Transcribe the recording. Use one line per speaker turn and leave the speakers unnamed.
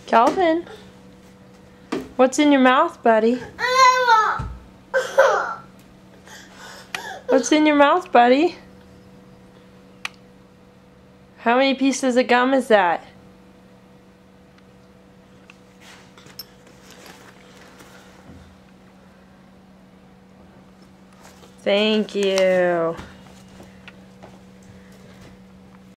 Calvin, what's in your mouth, buddy? What's in your mouth, buddy? How many pieces of gum is that? Thank you.